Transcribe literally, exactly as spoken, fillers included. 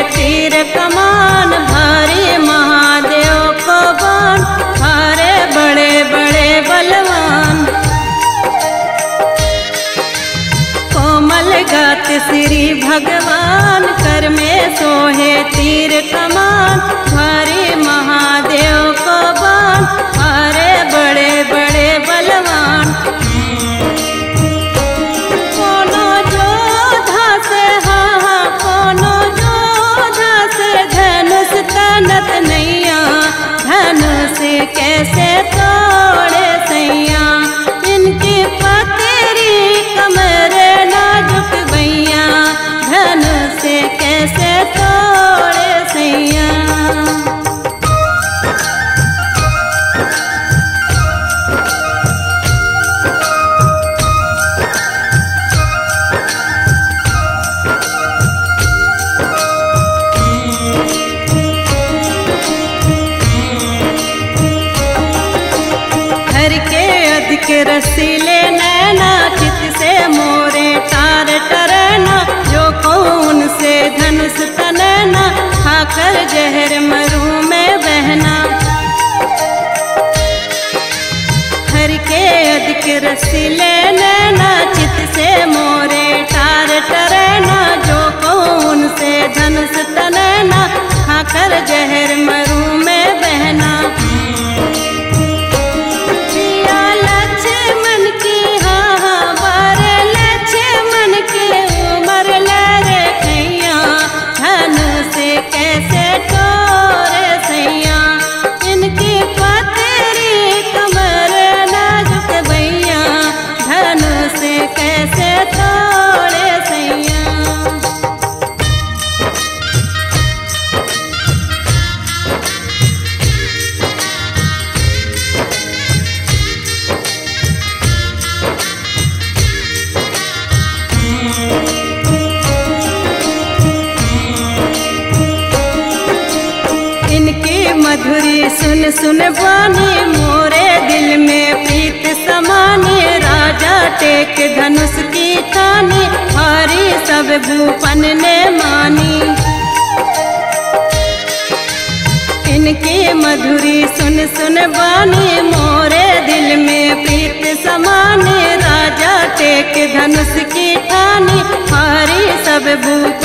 तीर कमान, भारी महादेव को बाण, हारे बड़े बड़े बलवान। कोमल गात श्री भगवान, कर में सोहे तीर कमान, भारी महादेव को बाण, हारे बड़े बड़े बलवान। कोनो जोधा से हाँ हाँ कोनो जोधा से धनुष तनत नैया, धनुष कैसे तोड़े सैया, इनकी पतरी कमर नाजुक भैया, धनुष कैसे तोड़े सैया। के रसीले नैना, चित से मोरे तार टरना, जो कौन से धनुष तनना, खाकर जहर मरु में बहना। हर के अधिक रसीले नैना, चित से मोरे तार टरना, जो कौन से धनुष तनना, खाकर जहर मरु में बहना। मधुरी सुन सुन बानी, मोरे दिल में प्रीत समानी, राजा टेक धनुष की ठानी, हारी सब भूपन ने मानी। इनकी मधुरी सुन सुन बानी, मोरे दिल में प्रीत समानी, राजा टेक धनुष की ठानी, हारी सब भूपन